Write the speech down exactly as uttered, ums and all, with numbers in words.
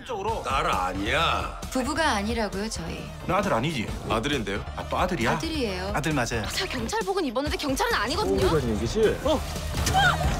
심적으로. 딸 아니야. 부부가 아니라고요, 저희. 너 아들 아니지? 아들인데요? 아, 또 아들이야? 아들이에요. 아들 맞아요. 제가 경찰복은 입었는데 경찰은 아니거든요. 얘기지? 어?